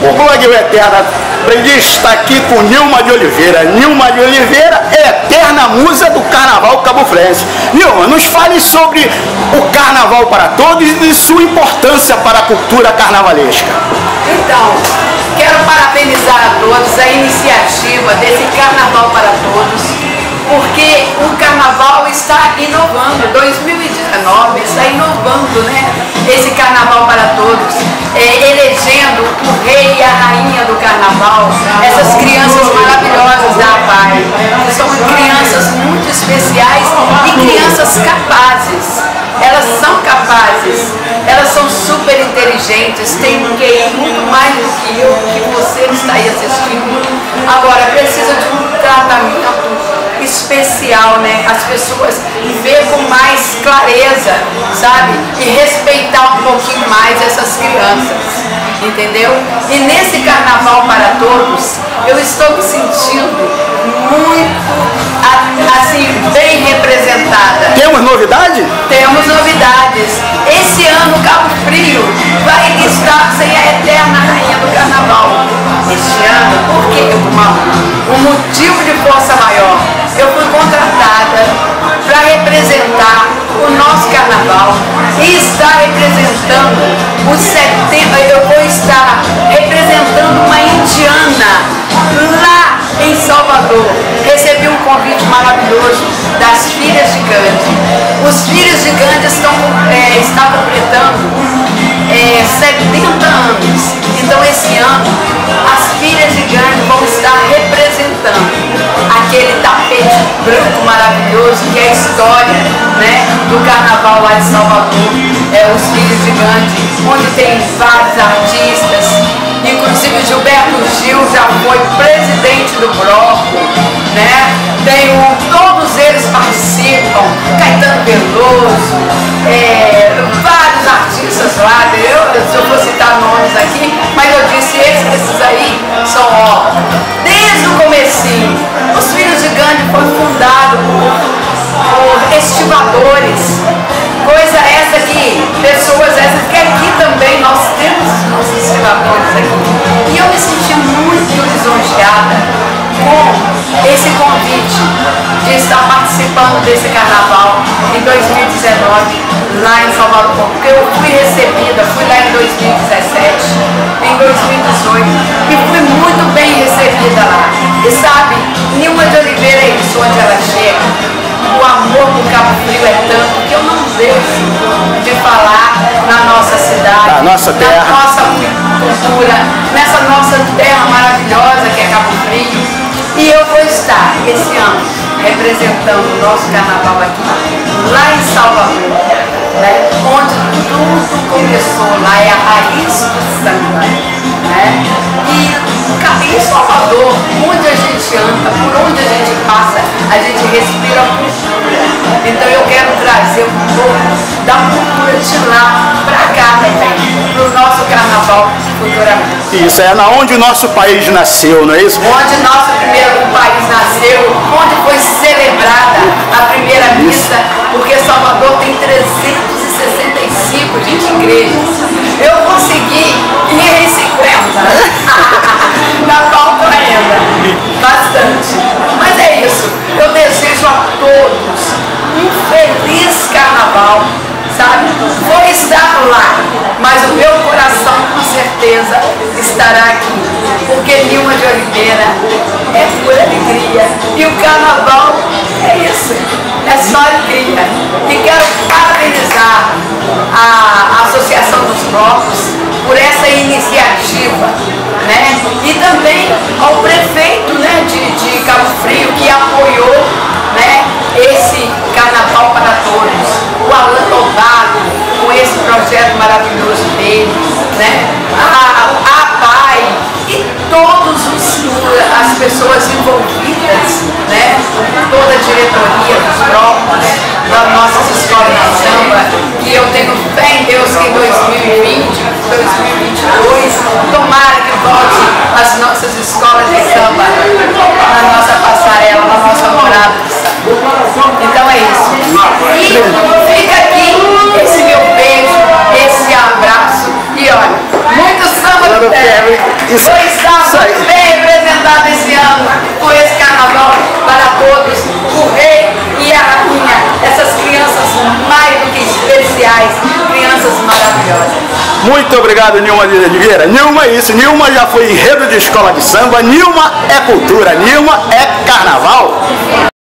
O Glória Eterna está aqui com Nilma de Oliveira. Nilma de Oliveira é eterna musa do Carnaval Cabofrense. Nilma, nos fale sobre o Carnaval para Todos e sua importância para a cultura carnavalesca. Então, quero parabenizar a todos a iniciativa desse Carnaval para Todos, porque o Carnaval está inovando, 2019 está inovando, né? Esse Carnaval para Todos, elegendo o rei e a rainha do Carnaval, essas crianças maravilhosas da APAI, que são crianças muito especiais e crianças capazes. Elas são capazes, elas são super inteligentes, têm um QI muito mais do que eu, que você que está aí assistindo. Agora, precisa de um tratamento especial, né? As pessoas ver com mais clareza, sabe? E respeitar um pouquinho mais essas crianças, entendeu? E nesse Carnaval para Todos, eu estou me sentindo muito, assim, bem representada. Temos novidade? Temos novidades. Esse ano, Cabo Frio vai estar sem a eterna rainha do Carnaval. Este ano, por quê? Um motivo de força maior. Eu fui contratada para representar o nosso Carnaval e estar representando os 70. Eu vou estar representando uma indiana lá em Salvador. Recebi um convite maravilhoso das filhas de Gandhi. Os filhos de Gandhi estão completando 70 anos. Então esse ano as filhas de Gandhi vão estar representando aquele tapete branco maravilhoso que é a história, né, do Carnaval lá de Salvador. Os filhos de Gandhi, onde tem vários artistas, inclusive Gilberto Gil já foi presidente do bloco, né? Todos eles participam, Caetano Veloso, vários artistas lá, eu vou citar nomes aqui, mas eu disse, esses aí são, desde o comecinho. Os Filhos de Gandhi foi fundado por estivadores, coisa essa que, pessoas essas que aqui também nós temos os nossos estivadores aqui. E eu me senti muito lisonjeada com esse convite de estar participando desse Carnaval em 2019 lá em Salvador, porque eu fui recebida, fui lá em 2017, em 2018 e fui muito bem recebida lá. E sabe, Nilma de Oliveira é isso, onde ela chega. O amor do Cabo Frio é tanto que eu não deixo de falar na nossa cidade, na nossa terra, na nossa cultura, nessa nossa terra maravilhosa que é Cabo Frio. E eu vou estar esse ano representando o nosso Carnaval aqui, lá em Salvador, né? Onde tudo começou, lá é a raiz do samba, né? E em Salvador, onde a gente anda, por onde a gente passa, a gente respira cultura. Então eu quero trazer um pouco da cultura de lá para cá também, para o nosso Carnaval futuramente. Isso, é na onde o nosso país nasceu, não é isso? Onde nosso primeiro país nasceu, onde foi celebrada a primeira missa, porque Salvador tem 365 igrejas. Eu consegui ir em 50. Na falta ainda, bastante. Mas é isso. Eu desejo a todos um feliz Carnaval, sabe? Vou estar lá, mas o meu coração com certeza estará aqui, porque Nilma de Oliveira é pura alegria e o Carnaval é isso, é só alegria. E quero parabenizar a Associação dos Blocos por essa iniciativa, né? E também ao prefeito, né, de Cabo Frio, que apoiou, né, esse Carnaval para Todos, o Alan Lobato, com esse projeto maravilhoso dele, né? A APAI e todas as pessoas envolvidas, né? Toda a diretoria dos blocos, das nossas escolas de samba, que eu tenho fé em Deus que em 2020, 2022, tomara que volte as nossas escolas de samba na nossa passarela, na nossa morada de samba. Então é isso. E fica aqui esse meu beijo, esse abraço e olha, muito Isso Estamos aí. bem representados esse ano com esse carnaval para todos, o rei e a rainha, essas crianças mais do que especiais, crianças maravilhosas. Muito obrigado, Nilma de Oliveira. Nilma é isso, Nilma já foi enredo de escola de samba, Nilma é cultura, Nilma é carnaval.